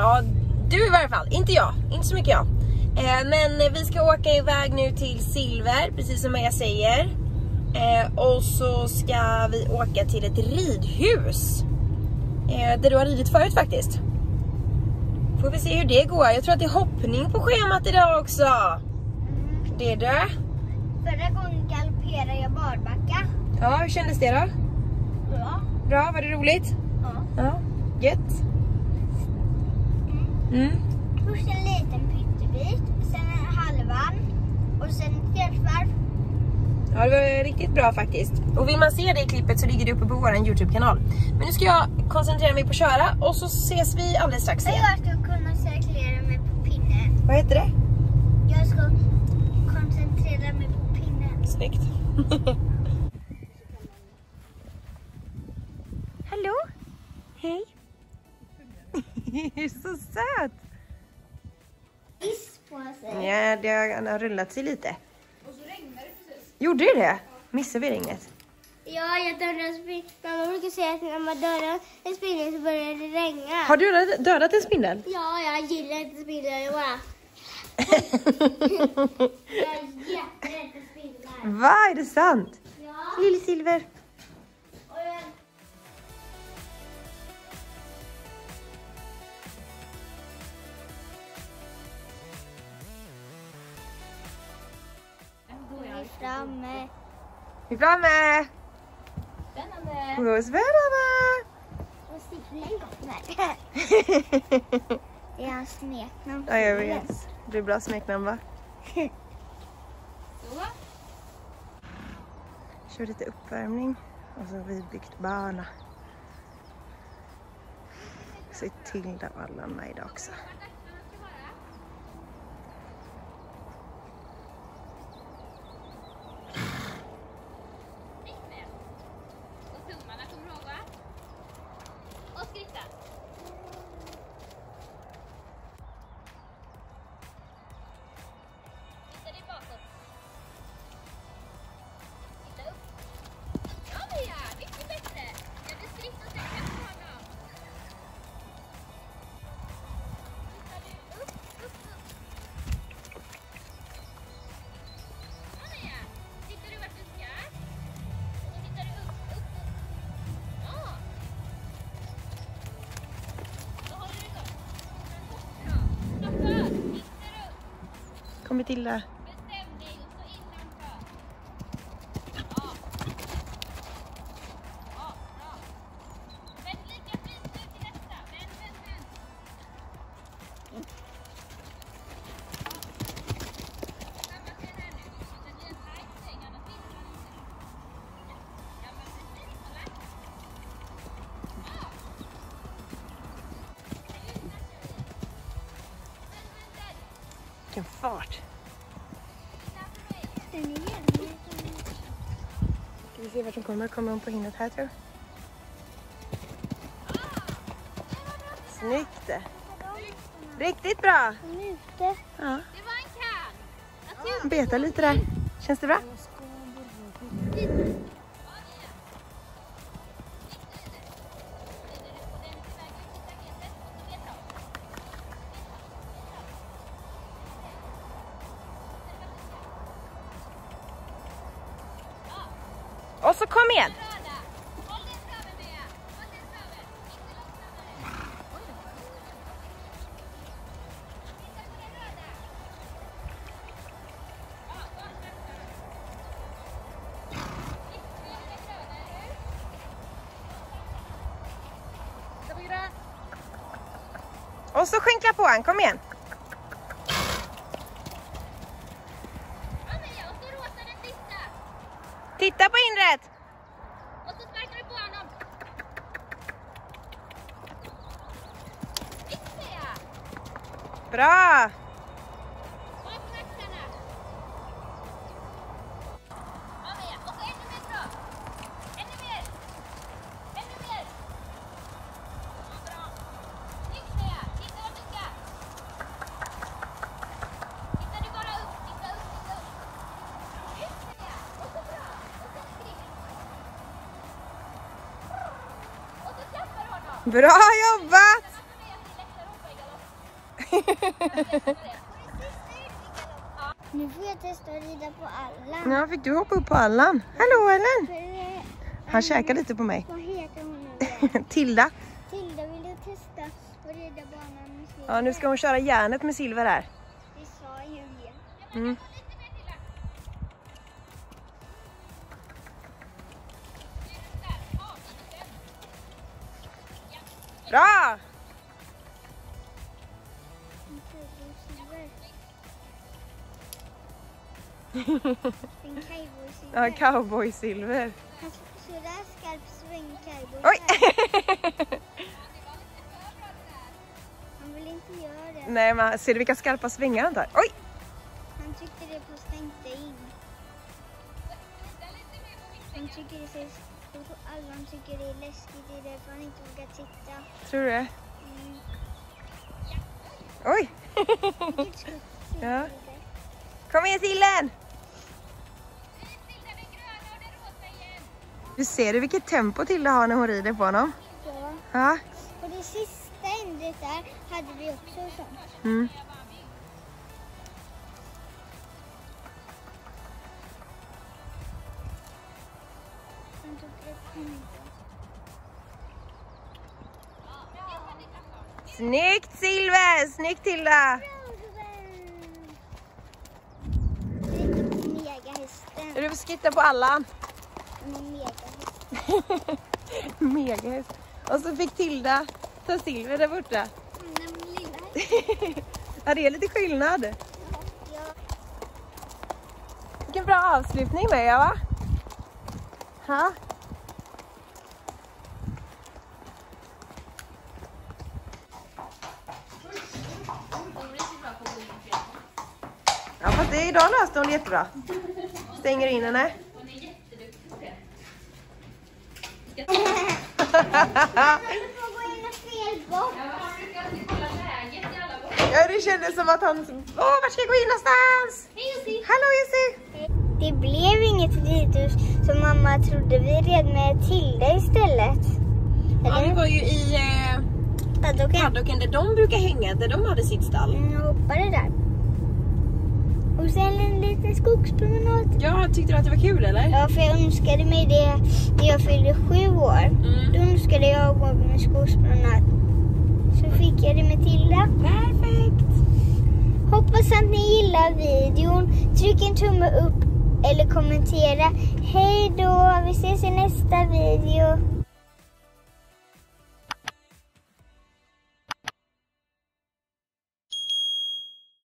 Ja, du i varje fall. Inte jag. Inte så mycket jag. Men vi ska åka iväg nu till Silver, precis som jag säger. Och så ska vi åka till ett ridhus. Där du har ridit förut faktiskt. Får vi se hur det går. Jag tror att det är hoppning på schemat idag också. Det är det. Förra gången galopperade jag barbacka. Ja, hur kändes det då? Bra. Bra, var det roligt? Ja, gött. Först en liten pyttebit, sen en halvan och sen ett fjärdvarv. Ja, det var riktigt bra faktiskt. Och vill man se det i klippet så ligger det uppe på vår YouTube-kanal. Men nu ska jag koncentrera mig på att köra och så ses vi alldeles strax igen. Jag ska kunna cirkulera mig på pinnen. Vad heter det? Jag ska koncentrera mig på pinnen. Snyggt. Hallå? Hej. Du är så söt. Is på sig. Ja, det har rullat sig lite. Och så regnade det precis. Gjorde det? Missade vi regnet? Ja, jag dödade en spindel. Mamma brukar säga att när man dödar en spindel så börjar det regna. Har du dödat en spindel? Ja, jag gillar inte spindlar. Jag bara... jag är jätterädd för spindlar. Va? Är det sant? Ja. Lille Silver. Och jag... Vi är framme. Vi är framme. Spännande. Spännande. Och Stigling. Det är hans smeknamn. Ja, jag vet. Det är bra smeknamn, va? Så. Kör lite uppvärmning. Och så har vi byggt bana. Se till där alla med idag också. Kommer till det. Bestäm dig och så innanför. Ja, bra. Men lika fint ut till nästa. Men. Samma sker här nu. Det blir en tajt sväng, annars vinner man inte. Ja, men precis. Kolla. Ja. Vilken fart. Ska vi se vart som kommer. Kommer hon på hindret här, tror jag. Snyggt. Riktigt bra. Ute. Ja. Det var en kan. Hon betar lite där. Känns det bra? Och så kom igen. Och så skänkla på han, kom igen. Titta på inret. Och så sparkar du på honom. Bra. Och så ännu mer bra. Ännu mer. Ja, bra. Snyggt Svea. Titta vad du ska. Titta du bara upp. Titta upp. Ut Svea. Och så bra. Och så skrik. Och så klappar du honom. Bra jobbat. Sen att du vet, det är lättare att hoppa i galopp. Nu får jag testa att rida på Allan. Ja, fick du hoppa upp på Allan? Hallå Ellen! För, Han käkar lite på mig. vad heter hon nu? Tilda. Tilda ville testa att rida banan med Silver. Ja, nu ska hon köra järnet med Silver här. Det sa Julia. Mm. Bra! En cowboy Silver. Ja, cowboy Silver. Sådär skarp sväng cowboy. Oj! Han vill inte göra det. Nej, men ser du vilka skarpa svängar han tar? Oj! Han tyckte det passade inte in. Han tycker det ser... Allan tycker det är läskigt. Det är därför han inte vågar titta. Tror du det? Oj! Ja. Kom igen Sillen! Du ser vilket tempo Tilda har när hon rider på honom. Ja. Ja. Och det sista ändret där hade vi också sånt. Mm. Han tog upp händerna. Snyggt Silver! Snyggt Tilda! Megahästen. Är du skritta på Allan? Min megahäst. Megahäst. Och så fick Tilda ta Silver där borta. Den lilla hästen. Ja, det är lite skillnad. Ja. Vilken bra avslutning med jag, va? Ha? Ja, fast det idag löste hon det jättebra. Stänger in henne. Hon är jätteduktig på det. Du får gå in och fel bort. Ja, han brukar alltid kolla läget i alla borta. Ja, det kändes som att han... Åh, var ska jag gå in någonstans? Hej Jussi! Hallå Jussi! Det blev inget ridhus som mamma trodde. Vi red med Tilda istället. Ja, vi var ju i Paddocken. där de brukar hänga, där de hade sitt stall. Jag hoppade där. Och sen en liten skogspromenad. Ja, tyckte du att det var kul eller? Ja, för jag önskade mig det när jag fyllde 7 år. Då önskade jag gå med skogspromenad. Så fick jag det med Tilda. Perfekt! Hoppas att ni gillar videon. Tryck en tumme upp eller kommentera. Hej då, vi ses i nästa video.